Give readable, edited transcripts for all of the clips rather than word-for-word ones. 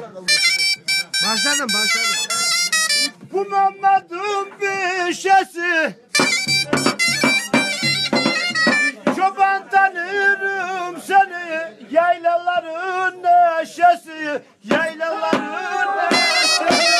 Başladım. Bu Mehmet'in bişesi. Çoban tanırım seni, yaylaların neşesi, yaylaların neşesi.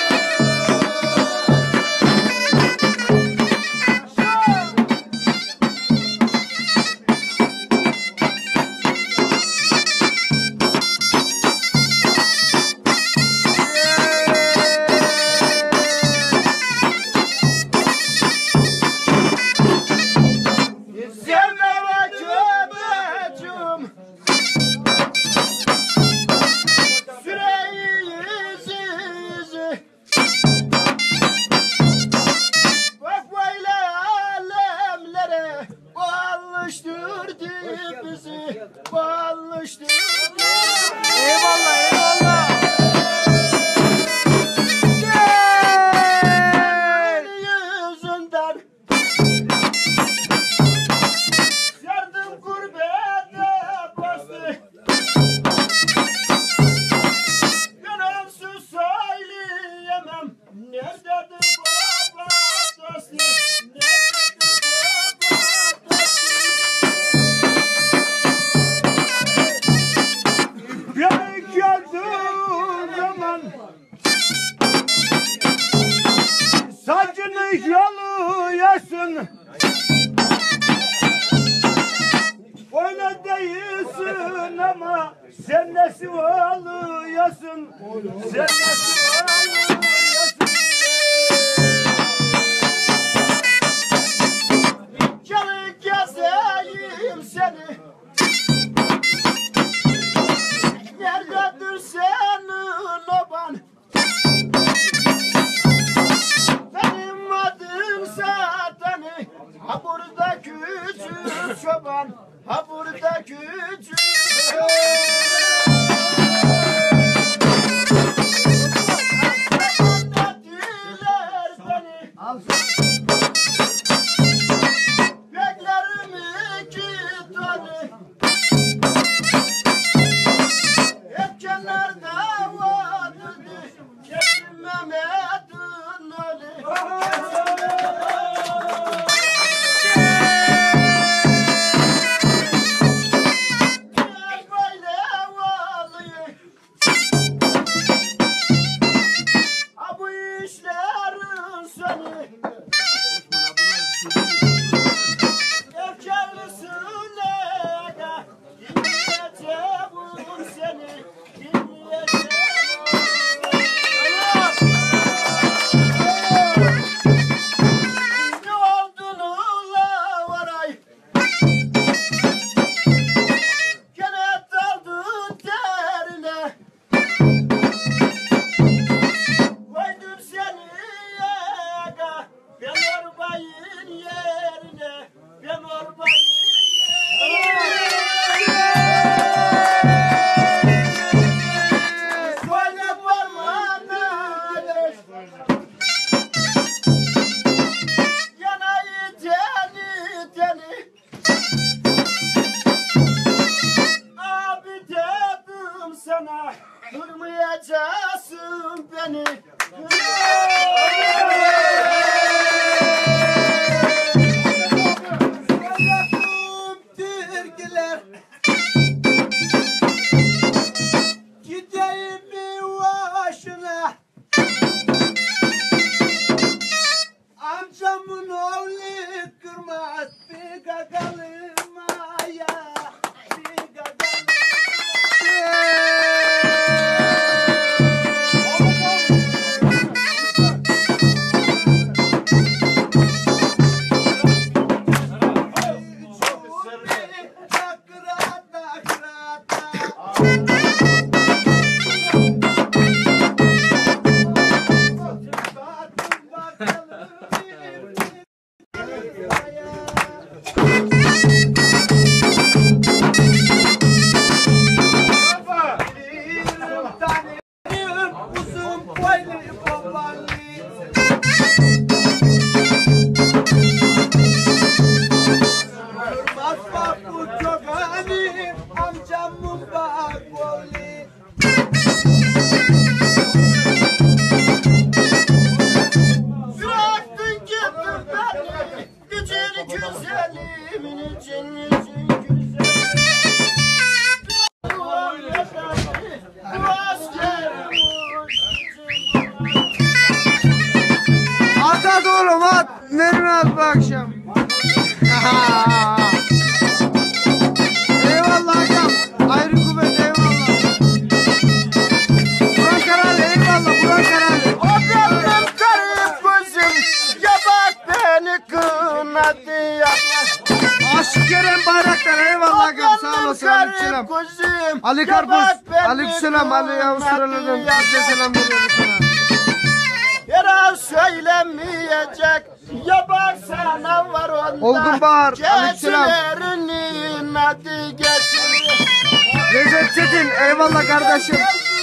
Eyvallah. Yüzünden yardım gurbete bastı. Ben onsuz söyleyemem. Nerededir baba dostu? Beni gördüğün zaman saçını yalıyorsun. Öyle değilsin ama sen nasıl oluyorsun? Sen nasıl oluyorsun? Canı gezeyim seni. Nerededir senin oban? Benim adım Satani. Ha burada küçük çoban. Ha burada küçük dediler beni. Beklerim iki tane. Hep kenarda vardı. Kesin Mehmet'in ölü. Bu işlerin sonu efkarlısın ega. Dinleyeceğim seni. Ne olduğunu la varay. Gene daldın derine. Koydum seni yaga, ben orbayın yerine, ben orbayın yerine. Söyle parmağını, yanayı teni. Abi dedim sana, durmayacaksın beni. Türküler gideyim bir başına. Amcamın oğlu kırmaz bir gagalım ya. Bir gagalım. az bu akşam. Eyvallah agam. Ayrı kuvvet eyvallah. Buran Karalı eyvallah Buran Karalı. O benim garip gözüm ya bak beni kınadı ya. Aşık Kerem Bayraktar eyvallah agam sağ olasın aleykümselam. Ali Karpuz aleykümselam Ali Avustralya'dan size selam veriyorum sana. Yalan söylemeyecek ya bak sana var onda. Olgun Bahar aleykümselam. Geçilerinin adı geçiyor. Recep Çetin eyvallah kardeşim.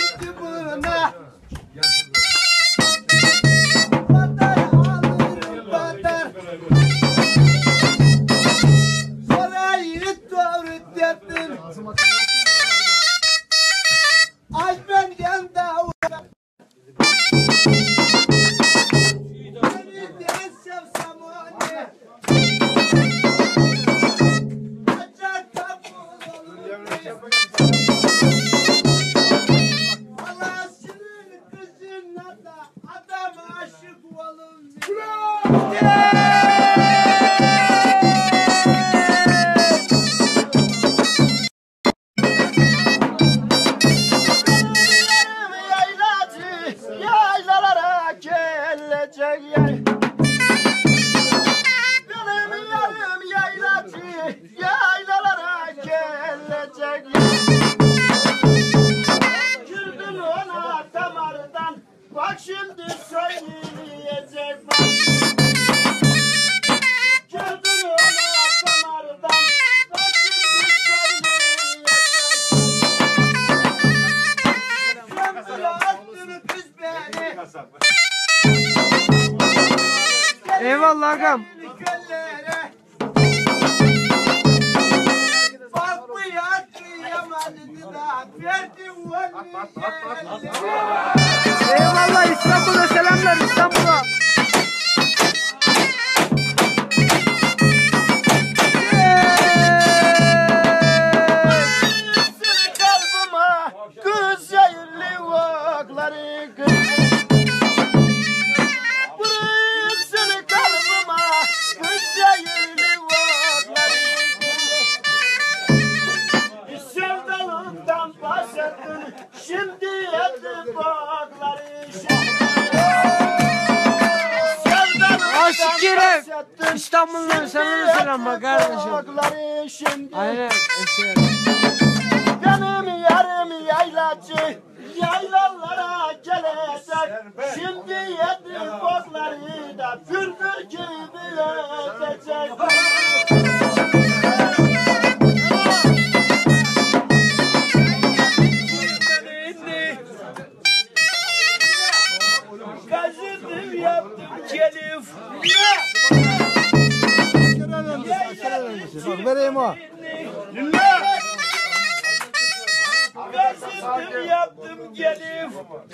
Bak şimdi söyleyecek Gördün ona damardan Bak şimdi söyleyecek Kömür attın kız beni Eyvallah agam. Göllere Bak bu yatıyamadın da Verdi Eyvallah İstanbul'a selamlar İstanbul'a. Seni kalbıma kız yayırlı vakları kız Burayı seni kalbıma kız yayırlı vakları kız Sevdalımdan bahsettin şimdi yedim vakları Aşık Kerem İstanbul'dan sana da selam bak kardeşim. Aynen eşer. Benim yarım yaylacı yaylalara gelecek. Şimdi yedi bozları da bülbül gibi ötecek. Kazıdım yaptım kelif. Bak vereyim o. Kazıdım yaptım gelip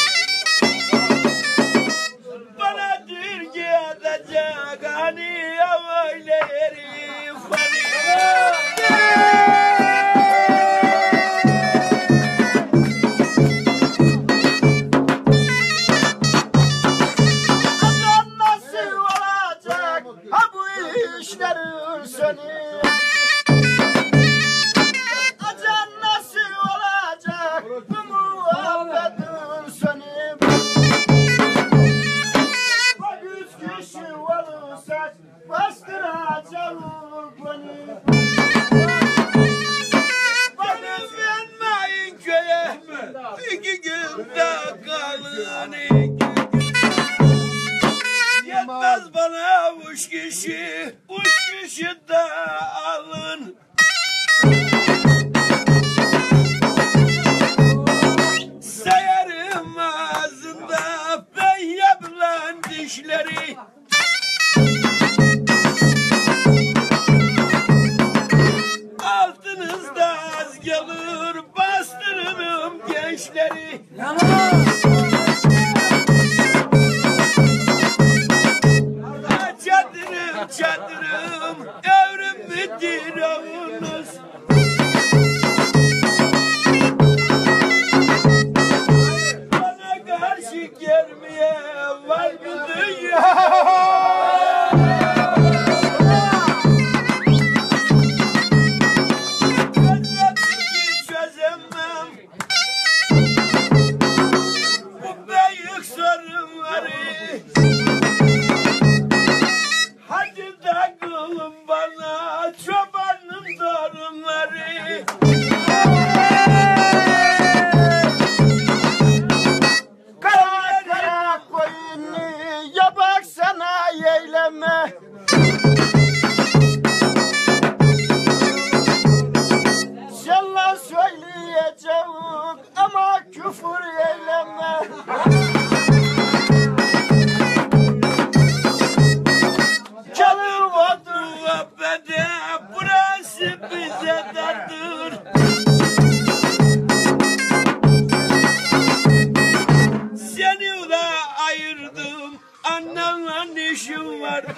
bana Türkiye edecek hani ya öyle herif hani. Adam nasıl olacak ha bu işlerin seni. Acan nasıl olacak bu muhabbetin seni. Bak 3 kişi olursak bastıracağım beni. Bak üzülmeyin köye 2 günde kalın 2 gün. Yetmez bana 3 kişi 3 kişi de alın. Sayarım ağzında ben yapılan dişleri. Altınızda az gelir bastırırım gençleri. Çadırım çadırım evrim bitir avunuz. Bana karşı gelmeye var bir dünya. küfür eyleme. Canım odur bede, burası bize dardır. Seni de ayırdım, annenle işim vardı.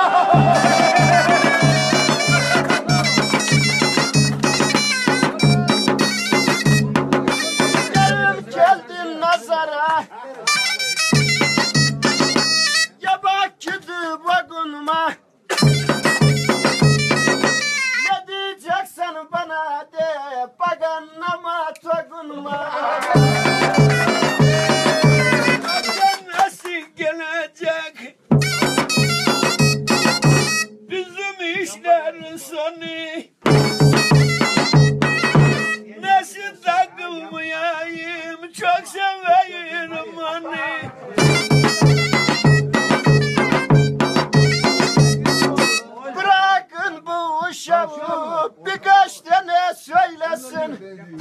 Geldin nazara, ya bak gidi bakınma. Ne diyeceksen bana de, bakanlama dokunma. Nasıl gelecek bizim işlerin sonu? Nasıl takılmayayım, çok severim onu. Bırakın bu uşağı, birkaç tane söylesin.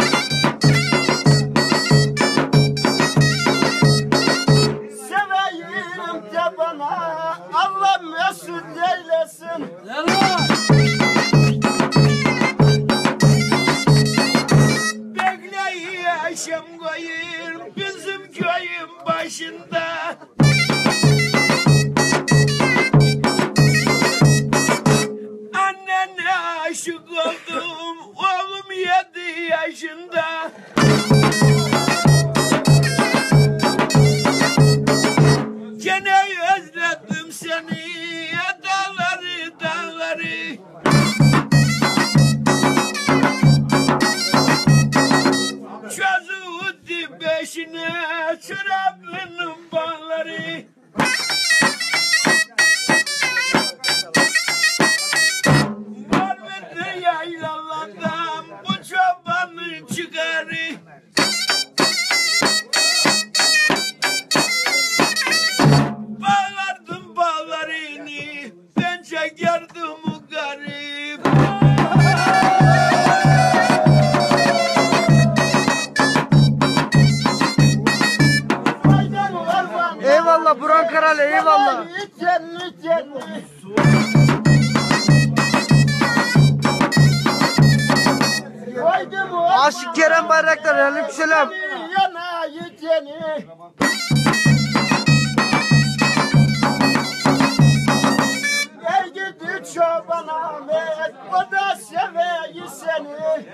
Seveyim de bana, Allah mesut eylesin. Bekleyin akşam koyun bizim köyün başında. Annene aşık oldum, oğlum 7 yaşında. Gene özledim seni, dağları dağları. Çözüldü beşine, çorabının bağları. Var mıdır yaylalardan bu çobanın çıkarı? Bağlardım bağlarını, ben çekerdim o garip. Eyvallah Buran Karalı, eyvallah. Aşık Kerem Bayraktar, aleykümselam. Gel gidi çoban Ahmet, o da seveyi seni.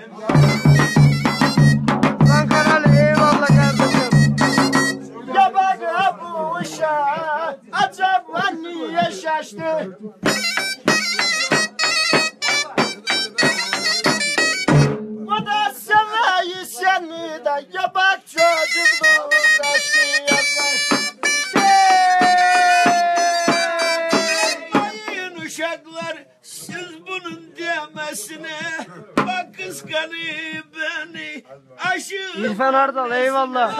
Buran Karalı, eyvallah kardeşim. Ya bak bu uşağı, acaba niye şaştı? O da seveyi seni de, ya bak çocukluğu kaçtı yazar. Ayın uşaklar, siz bunun demesine, bak kıskanıyor beni, aşığım. İrfan Ardal, eyvallah.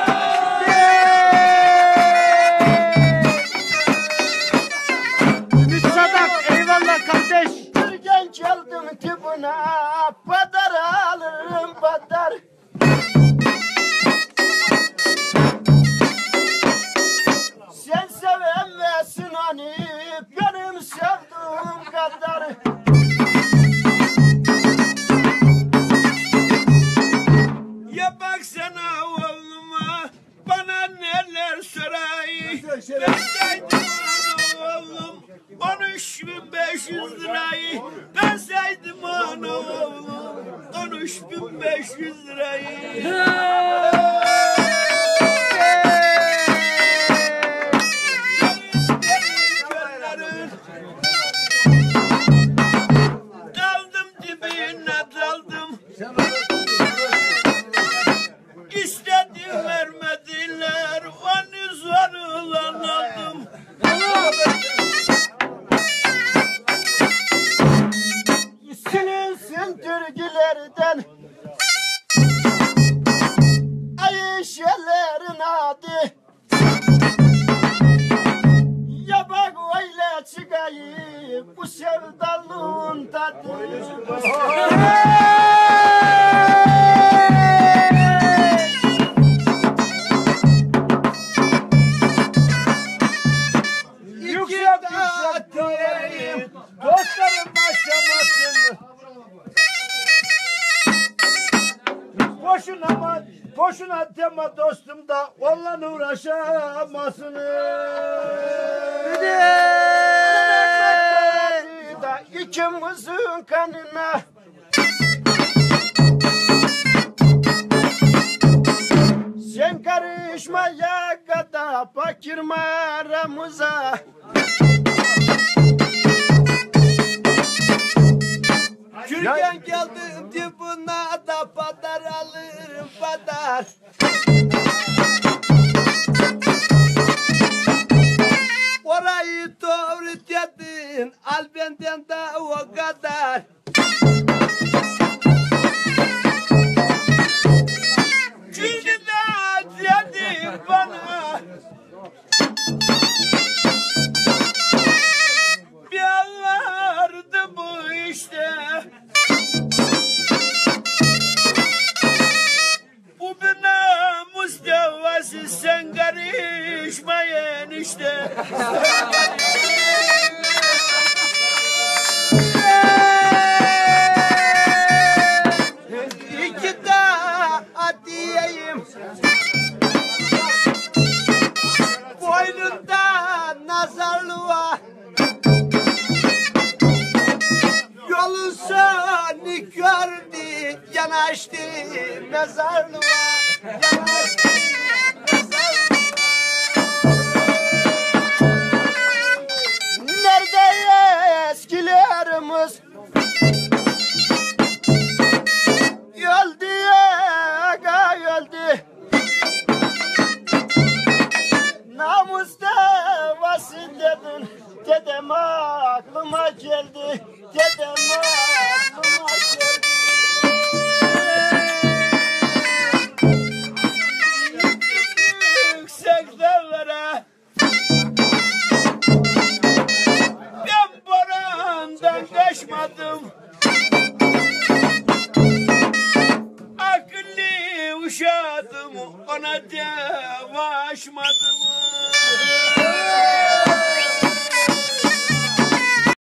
Ümit Sadak, eyvallah kardeş. Bir gen geldim tibuna, badar alırım badar. Sen sevemezsin hani, benim sevduğum kadar. Ya baksana oğluma, bana neler soray. Ben saydım onu oğlum, 13.500 lirayı. Ben saydım onu oğlum, 13.500 lirayı. Daldım dibine daldım. İstediğim vermediler, onu zorla aldım. Silinsin türkülerden, Ayşelerin adı. Ya bak öyle çıkayım, bu sevdalığın tadı. Boşuna deme dostum da onunla uğraşamazsınız. Da ikimizin kanına sen karışma ya kadar fakir aramıza. Kürgen geldim dibuna da padar alırım padar. Orayı doğru dedin, al benden de o kadar. Çünkü de dedin bana bir vardı bu işte. Bu bina Mustafa'sı sen karışmayın işte. İki de adiyeyim. Boynunda nazarlığa. Yolun seni gördü, yanaştı mezarlığa. Yanaştı mezarlığa. Nerede eskilerimiz? Öldü aga öldü. Namusta vası dedin. Dedem aklıma geldi. Dedem aklıma geldi. Yüksek dağlara ben borandan kaçmadım. Akıllı uşadım ona devaşmadım.